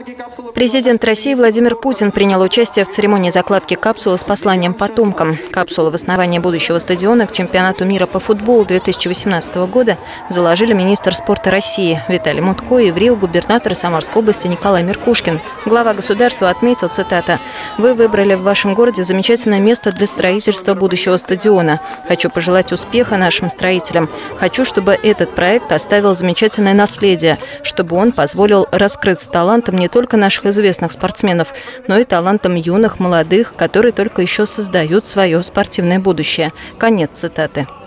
Президент России Владимир Путин принял участие в церемонии закладки капсулы с посланием потомкам. Капсулу в основании будущего стадиона к чемпионату мира по футболу 2018 года заложили министр спорта России Виталий Мутко и в Рио губернатор Самарской области Николай Меркушкин. Глава государства отметил, цитата: «Вы выбрали в вашем городе замечательное место для строительства будущего стадиона. Хочу пожелать успеха нашим строителям. Хочу, чтобы этот проект оставил замечательное наследие, чтобы он позволил раскрыться талантам не только наших известных спортсменов, но и талантам юных, молодых, которые только еще создают свое спортивное будущее». Конец цитаты.